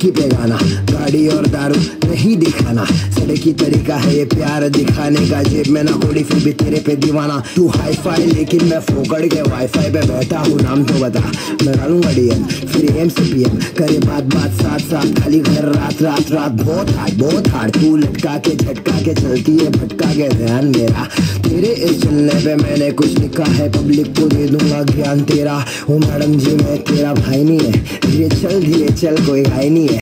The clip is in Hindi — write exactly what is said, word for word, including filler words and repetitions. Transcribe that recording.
चिट्ठी पे गाना, गाड़ी और दारू नहीं दिखाना, सड़क की तरीका है ये प्यार दिखाने का, जेब में ना कोड़ी फिर भी तेरे पे दीवाना। तू हाई फाई लेकिन मैं फोकड़ के वाईफाई पे बैठा हूँ, नाम तो बता। मैं डालूंगा डीएम फिर एम से पीएम, करे बात बात साथ साथ, खाली घर रात रात रात, बहुत हार्ड बहुत हार्ड। तू लटका के झटका के चलती है, भटका के ध्यान मेरा, तेरे इस चलने पे मैंने कुछ लिखा है, पब्लिक को दे दूंगा ज्ञान तेरा। ओ मैडम जी मैं तेरा भाई नहीं है, धीरे चल धीरे चल कोई हाई नहीं है।